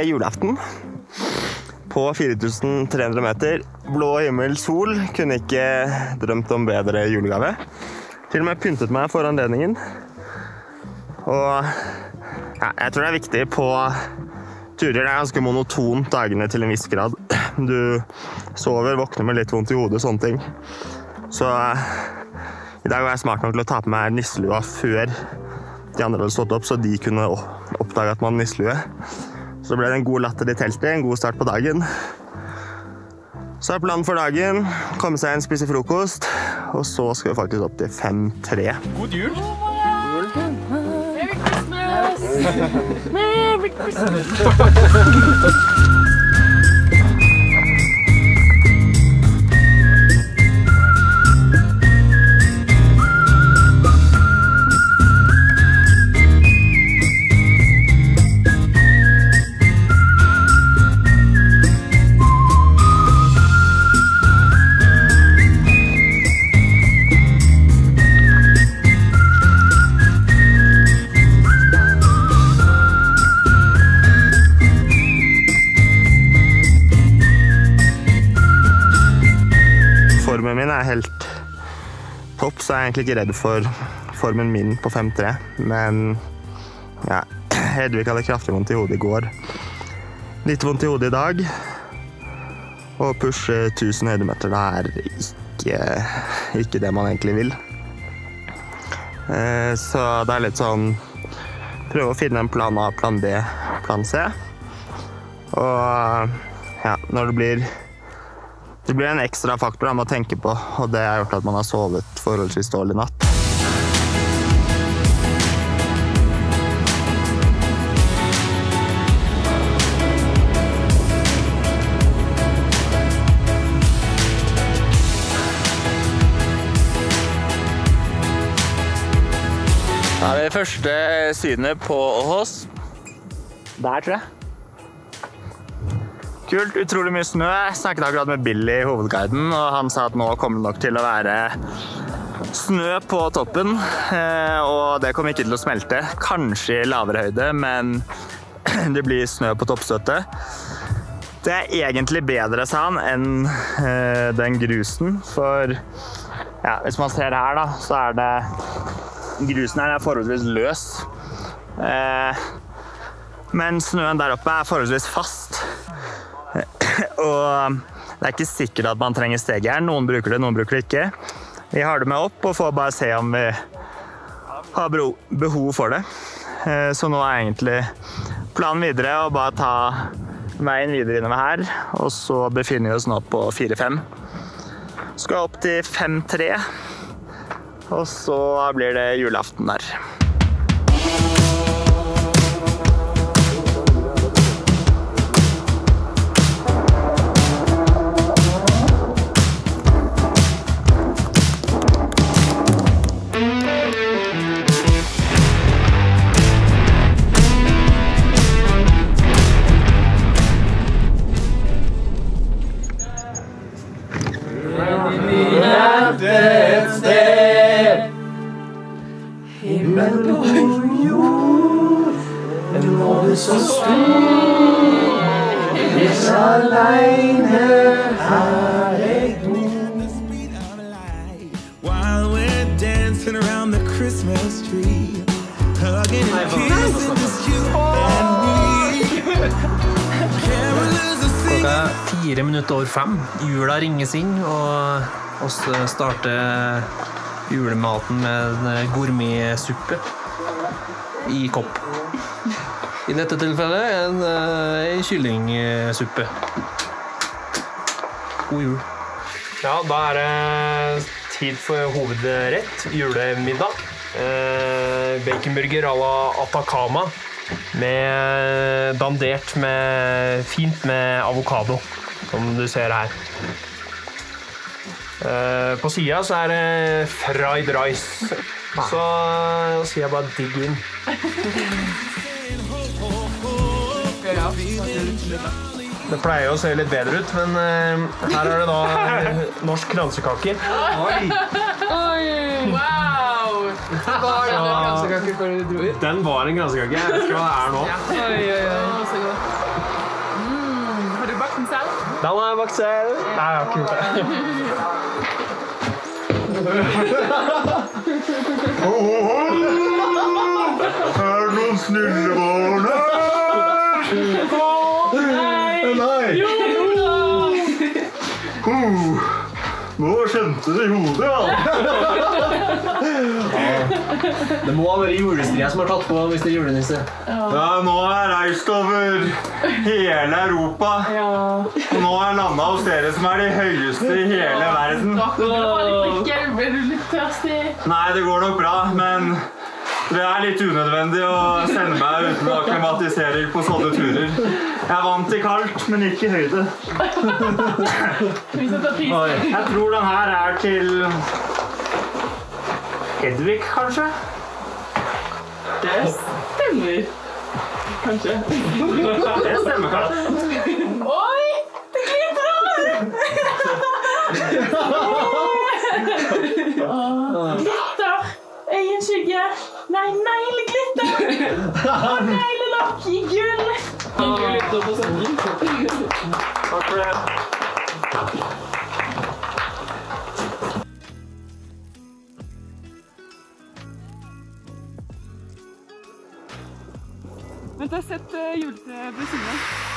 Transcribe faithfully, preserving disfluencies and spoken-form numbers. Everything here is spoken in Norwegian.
julaften på fire tusen tre hundre meter. Blå himmel, sol. Kunne ikke drømt om bedre julegave. Til og med pyntet meg for anledningen. Og ja, jeg tror det er viktig på turer. Det er ganske monotont dagene til en viss grad. Du sover, våkner med litt vondt i hodet, sånne ting. Så i dag var jeg smart nok til å ta på meg nisselua før de andre hadde stått opp, så de kunne oppdage at man hadde nisselue. Så ble det en god latter i teltet, en god start på dagen. Så er planen for dagen, komme seg inn, spise frokost, og så skal vi faktisk opp til fem tre. God jul! Merry Christmas! Merry Christmas! Formen min er helt topp, så jeg er egentlig ikke redd for formen min på fem tre. Men ja, Hedvig hadde kraftig vondt i hodet i går. Litt vondt i hodet i dag. Og pushe tusen høydemeter, det er ikke, ikke det man egentlig vil. Så det er litt sånn, prøve å finne en plan A, plan B, plan C. Og ja, når det blir Det blir en ekstra faktor man må tenke på, og det har gjort at man har sovet forholdsvis dårlig natt. Da er det første synet på Åhås. Der, tror jeg. Kult, utrolig mye snø. Jeg snakket akkurat med Billy i hovedguiden, og han sa at nå kommer det nok til å være snø på toppen, og det kommer ikke til å smelte. Kanskje i lavere høyde, men det blir snø på toppstøtet. Det er egentlig bedre, sa han, enn den grusen, for ja, hvis man ser her da, så er det grusen her er forholdsvis løs. Men snøen der oppe er forholdsvis fast. Og det er ikke sikkert at man trenger stegjern. Noen bruker det, noen bruker det ikke. Vi har det med opp og får bare se om vi har behov for det. Så nå er egentlig planen videre å bare ta veien videre innover her, og så befinner vi oss nå på fire fem. Skal opp til fem tre, og så blir det julaften der. Himmel på jord, en nåde så stor, hvis alene er jeg god. While we're dancing around the Christmas tree, hugging and kissing just you and me. Klokka er fire minutter over fem. Jula ringes inn, og oss starter julematen med en gourmetsuppe i kopp. I dette tilfellet en, en kyllingsuppe. God jul. Ja, da er det tid for hovedrett, julemiddag. Eh, baconburger à la Atacama, med dandert med, fint med avokado, som du ser her. På siden så er det fried rice, så sier jeg bare digg inn. Det pleier å se litt bedre ut, men her er det da norsk kransekake. Oi! Oi! Wow! Var det en kransekake før du dro ut? Den var en kransekake, jeg vet ikke hva det er nå. Oi, oi, oi. Så godt. Den har jeg bakt selv. Nei, jeg har ikke gjort det. Er det noen snille barn her? Nei! Jo! Nå skjønte det i hodet, ja. Det må være julestria som har tatt på hvis det er julenisse. Ja, nå har jeg reist over hele Europa. Og nå har jeg landet hos dere som er de høyeste i hele verden. Ble du litt tørstig? Nei, det går nok bra, men det er litt unødvendig å sende meg uten akklimatisering på sånne turer. Jeg er vant til kaldt, men ikke i høyde. Jeg tror den her er til Hedvig, kanskje? Det stemmer. Kanskje. Det stemmer kanskje. Oi! Det glitrer! Glitter! Øyenskygge! Nei, negleglitter! Og neglelakk i gull! Takk for det. Vent, jeg har sett juletreet ved siden av.